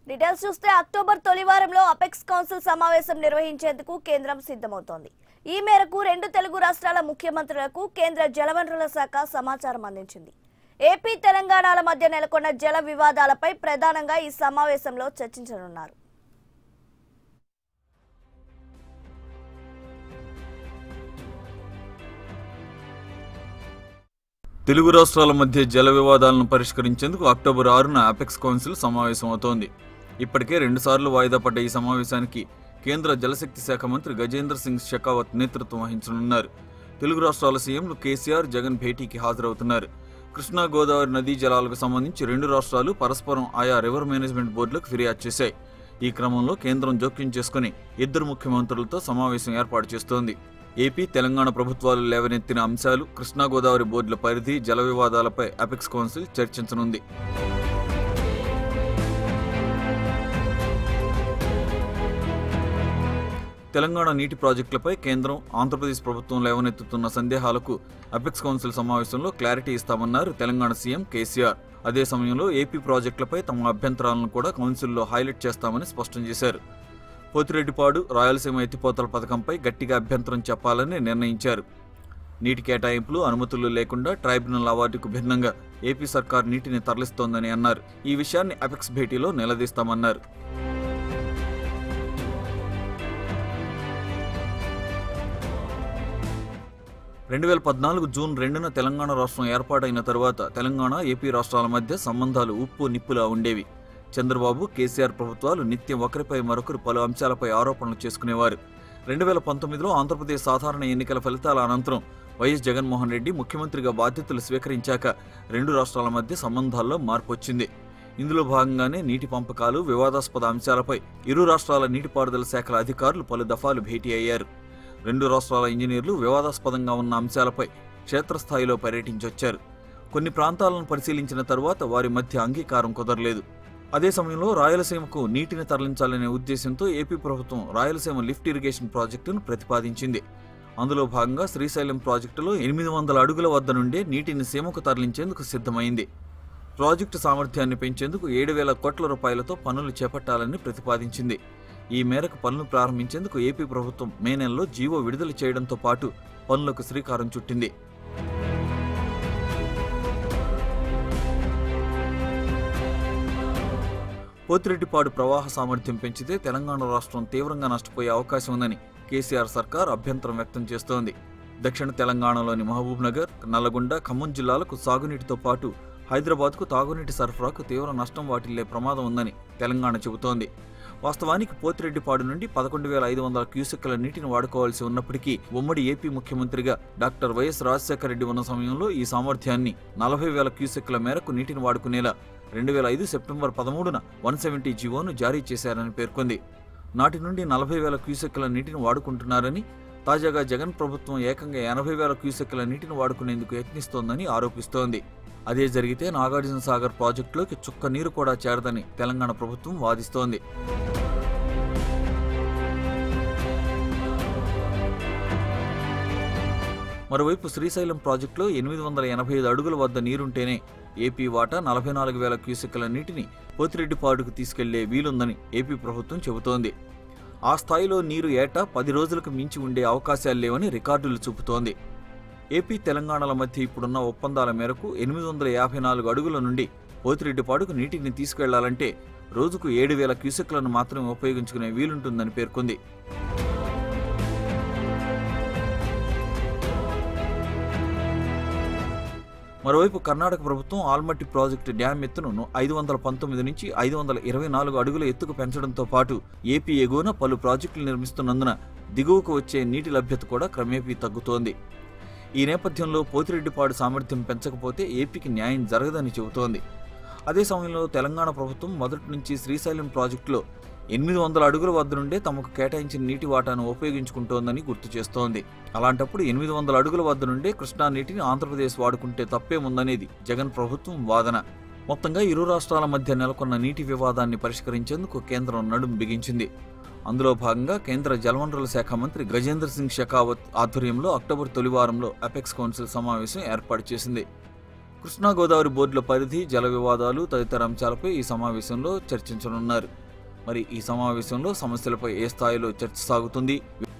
Details చూస్తే October తొలి వారంలో అపెక్స్ కౌన్సిల్ సమావేశం నిర్వహించేందుకు కేంద్రం సిద్ధమవుతోంది. ఈ మేరకు రెండు తెలుగు రాష్ట్రాల ముఖ్యమంత్రులకు కేంద్ర జలవనరుల శాఖ సమాచారం అందించింది. ఏపీ తెలంగాణల మధ్య నెలకొన్న జల వివాదాలపై ప్రధానంగా ఈ సమావేశంలో చర్చించనున్నారు. తెలుగు రాష్ట్రాల మధ్య జల వివాదాలను పరిష్కరించేందుకు అక్టోబర్ 6న అపెక్స్ కౌన్సిల్ సమావేశమవుతోంది. ఇప్పటికే 2 సార్లు వాయిదా పడ్డ ఈ సమావేశానికి కేంద్ర జలశక్తి శాఖ మంత్రి గజేంద్ర సింగ్ షెకావత్ నేతృత్వం వహించనున్నారు. తెలుగు రాష్ట్రాల సీఎంలు కేసీఆర్, జగన్ భేటీకి హాజరవుతున్నారు. కృష్ణా గోదావరి నదీ జలాలకు సంబంధించి 2 రాష్ట్రాలు పరస్పరం ఆయా రివర్ మేనేజ్మెంట్ బోర్డులకు ఫిర్యాదు చేశాయి. ఈ క్రమంలో కేంద్రం జోక్యం చేసుకుని 2 ముఖ్యమంత్రులతో సమావేశం ఏర్పాటు చేస్తోంది. ఏపీ, తెలంగాణ ప్రభుత్వాలు లేవనెత్తిన అంశాలు, కృష్ణా గోదావరి బోర్డుల పరిధి, జల వివాదాలపై అపెక్స్ కౌన్సిల్ చర్చించనుంది. తెలంగాణ నీటి ప్రాజెక్టులపై కేంద్రం, ఆంధ్రప్రదేశ్ ప్రభుత్వం లేవనెత్తుతున్న సందేహాలకు అపెక్స్ కౌన్సిల్ సమావేశంలో క్లారిటీ ఇస్తామన్నారు తెలంగాణ సీఎం కేసీఆర్. అదే సమయంలో ఏపీ ప్రాజెక్టులపై తమ అభ్యంతరాలను కూడా కౌన్సిల్లో హైలైట్ చేస్తామని స్పష్టం చేశారు. పోతిరెడ్డిపాడు, రాయలసీమ ఎత్తిపోతల పథకంపై గట్టిగా అభ్యంతరం చెప్పాలని నిర్ణయించారు. నీటి కేటాయింపులు, అనుమతులు లేకుండా ట్రైబ్యునల్ అవార్డుకు భిన్నంగా ఏపీ సర్కార్ నీటిని తరలిస్తోందని అన్నారు. ఈ విషయాన్ని అపెక్స్ భేటీలో నిలదీస్తామన్నారు. జూన్ 2న తెలంగాణ రాష్ట్రం ఏర్పాటైన తరువాత తెలంగాణ, ఏపీ రాష్ట్రాల మధ్య సంబంధాలు ఉప్పు నిప్పులా ఉండేవి. చంద్రబాబు, కేసీఆర్ ప్రభుత్వాలు నిత్యం ఒకరిపై మరొకరు పలు అంశాలపై ఆరోపణలు చేసుకునేవారు. 2019లో ఆంధ్రప్రదేశ్ సాధారణ ఎన్నికల ఫలితాల అనంతరం వైఎస్ జగన్మోహన్ రెడ్డి ముఖ్యమంత్రిగా బాధ్యతలు స్వీకరించాక 2 రాష్ట్రాల మధ్య సంబంధాల్లో మార్పు వచ్చింది. ఇందులో భాగంగానే నీటి పంపకాలు, వివాదాస్పద అంశాలపై ఇరు రాష్ట్రాల నీటిపారుదల శాఖల అధికారులు పలు దఫాలు భేటీ అయ్యారు. 2 రాష్ట్రాల ఇంజనీర్లు వివాదాస్పదంగా ఉన్న అంశాలపై క్షేత్రస్థాయిలో పర్యటించొచ్చారు. కొన్ని ప్రాంతాలను పరిశీలించిన తరువాత వారి మధ్య అంగీకారం కుదరలేదు. అదే సమయంలో రాయలసీమకు నీటిని తరలించాలనే ఉద్దేశంతో ఏపీ ప్రభుత్వం రాయలసీమ లిఫ్ట్ ఇరిగేషన్ ప్రాజెక్టును ప్రతిపాదించింది. అందులో భాగంగా శ్రీశైలం ప్రాజెక్టులో 800 అడుగుల వద్ద నుండే నీటిని సీమకు తరలించేందుకు సిద్ధమైంది. ప్రాజెక్టు సామర్థ్యాన్ని పెంచేందుకు 7,000 కోట్ల రూపాయలతో పనులు చేపట్టాలని ప్రతిపాదించింది. ఈ మేరకు పనులు ప్రారంభించేందుకు ఏపీ ప్రభుత్వం మే నెలలో జీవో విడుదల చేయడంతో పాటు పనులకు శ్రీకారం చుట్టింది. పోతిరెడ్డిపాడు ప్రవాహ సామర్థ్యం పెంచితే తెలంగాణ రాష్ట్రం తీవ్రంగా నష్టపోయే అవకాశం ఉందని కేసీఆర్ సర్కార్ అభ్యంతరం వ్యక్తం చేస్తోంది. దక్షిణ తెలంగాణలోని మహబూబ్ నగర్, నల్లగొండ, ఖమ్మం జిల్లాలకు సాగునీటితో పాటు హైదరాబాద్కు తాగునీటి సరఫరాకు తీవ్ర నష్టం వాటిల్లే ప్రమాదం ఉందని తెలంగాణ చెబుతోంది. వాస్తవానికి పోతిరెడ్డిపాడు నుండి 11,500 క్యూసెక్కుల నీటిని వాడుకోవాల్సి ఉన్నప్పటికీ ఉమ్మడి ఏపీ ముఖ్యమంత్రిగా డాక్టర్ వైఎస్ రాజశేఖర రెడ్డి ఉన్న సమయంలో ఈ సామర్థ్యాన్ని 40,000 క్యూసెక్కుల మేరకు నీటిని వాడుకునేలా 2005 సెప్టెంబర్ 13న 170 జీవోను జారీ చేశారని పేర్కొంది. నాటి నుండి 40,000 క్యూసెక్కుల నీటిని వాడుకుంటున్నారని, తాజాగా జగన్ ప్రభుత్వం ఏకంగా 80,000 క్యూసెక్కుల నీటిని వాడుకునేందుకు యత్నిస్తోందని ఆరోపిస్తోంది. అదే జరిగితే నాగార్జున సాగర్ ప్రాజెక్టులోకి చుక్క నీరు కూడా చేరదని తెలంగాణ ప్రభుత్వం వాదిస్తోంది. మరోవైపు శ్రీశైలం ప్రాజెక్టులో 885 అడుగుల వద్ద నీరుంటేనే ఏపీ వాటా 44,000 క్యూసెక్కుల నీటిని పోతిరెడ్డిపాడుకు తీసుకెళ్లే వీలుందని ఏపీ ప్రభుత్వం చెబుతోంది. ఆ స్థాయిలో నీరు ఏటా 10 రోజులకు మించి ఉండే అవకాశాలు లేవని రికార్డులు చూపుతోంది. ఏపీ, తెలంగాణల మధ్య ఇప్పుడున్న ఒప్పందాల మేరకు 854 అడుగుల నుండి పోతిరెడ్డిపాడుకు నీటిని తీసుకెళ్లాలంటే రోజుకు 7,000 క్యూసెక్లను మాత్రమే ఉపయోగించుకునే వీలుంటుందని పేర్కొంది. మరోవైపు కర్ణాటక ప్రభుత్వం ఆల్మట్టి ప్రాజెక్టు డ్యాం ఎత్తును 519 నుంచి 524 అడుగుల ఎత్తుకు పెంచడంతో పాటు ఏపీ ఎగువన పలు ప్రాజెక్టులు నిర్మిస్తున్నందున దిగువకు వచ్చే నీటి లభ్యత కూడా క్రమేపీ తగ్గుతోంది. ఈ నేపథ్యంలో పోతిరెడ్డిపాడు సామర్థ్యం పెంచకపోతే ఏపీకి న్యాయం జరగదని చెబుతోంది. అదే సమయంలో తెలంగాణ ప్రభుత్వం మొదటి నుంచి శ్రీశైలం ప్రాజెక్టులో 800 అడుగుల వద్ద నుండే తమకు కేటాయించిన నీటి వాటాను ఉపయోగించుకుంటోందని గుర్తు చేస్తోంది. అలాంటప్పుడు 800 అడుగుల వద్ద నుండే కృష్ణా నీటిని ఆంధ్రప్రదేశ్ వాడుకుంటే తప్పేముందనేది జగన్ ప్రభుత్వం వాదన. మొత్తంగా ఇరు రాష్ట్రాల మధ్య నెలకొన్న నీటి వివాదాన్ని పరిష్కరించేందుకు కేంద్రం నడుం బిగించింది. అందులో భాగంగా కేంద్ర జలవనరుల శాఖ మంత్రి గజేంద్ర సింగ్ షెకావత్ ఆధ్వర్యంలో అక్టోబర్ తొలి వారంలో అపెక్స్ కౌన్సిల్ సమావేశం ఏర్పాటు చేసింది. కృష్ణా గోదావరి బోర్డుల పరిధి, జల వివాదాలు తదితర అంశాలపై ఈ సమావేశంలో చర్చించనున్నారు. మరి ఈ సమావేశంలో సమస్యలపై ఏ స్థాయిలో చర్చ సాగుతుంది,